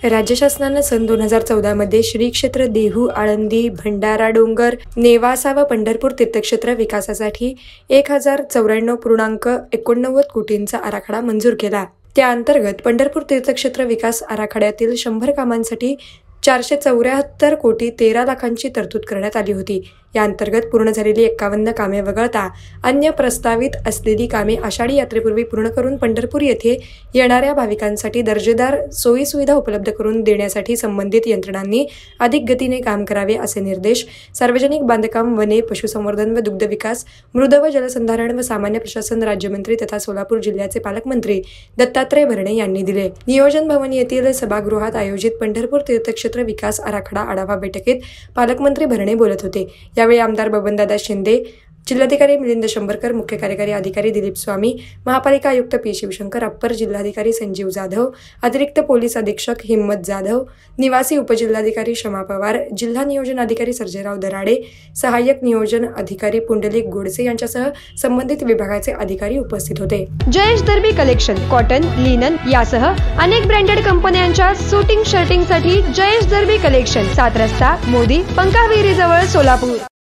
राज्य शासनानं सन 2014 मध्ये श्री क्षेत्र देहू, आळंदी, भंडारा डोंगर, नेवासा व पंढरपूर तीर्थक्षेत्र विकासासाठी 1094.89 कोटींचा आराखडा मंजूर केला। त्या अंतर्गत पंढरपूर तीर्थक्षेत्र विकास आराखड्यातील 100 कामांसाठी 474 कोटी 13 लाखांची तरतूद करण्यात आली होती। या अंतर्गत पूर्ण झालेली 51 कामे वगळता अन्य प्रस्तावित असलेली कामे आषाढी यात्रेपूर्वी पूर्ण करून पंढरपूर येथे येणाऱ्या भाविकांसाठी दर्जेदार सोयीसुविधा उपलब्ध करून देण्यासाठी संबंधित यंत्रणांनी अधिक गतीने काम करावे असे निर्देश सार्वजनिक बांधकाम, वने, पशुसंवर्धन व दुग्ध विकास, मृद व जलसंधारण व सामान्य प्रशासन राज्यमंत्री तथा सोलापूर जिल्ह्याचे पालकमंत्री दत्तात्रय भरणे यांनी दिले। नियोजन भवन येथील सभागृहात आयोजित पंढरपूर तीर्थक्षेत्र विकास आराखडा आढावा बैठकीत पालकमंत्री भरणे बोलत होते। यावेळी आमदार बबनदादा शिंदे, जिल्हाधिकारी मिलिंद शंभरकर, मुख्य कार्यकारी अधिकारी दिलीप स्वामी, महापालिका आयुक्त पी शिवशंकर, अप्पर जिल्हाधिकारी संजीव जाधव, अतिरिक्त पोलीस अधीक्षक हिम्मत जाधव, निवासी उपजिल्हाधिकारी शमा पवार, जिल्हा नियोजन अधिकारी सर्जेराव दराडे, सहाय्यक नियोजन अधिकारी पुंडलिक गोडसे यांच्यासह संबंधित विभागाचे अधिकारी उपस्थित होते। Jayesh Darbi collection, cotton, linen यासह अनेक ब्रँडेड कंपन्यांच्या शूटिंग शर्टिंगसाठी जयेश दर्बी कलेक्शन, 7 रस्ता, मोदी, पंकाविहिरी जवळ, सोलापूर।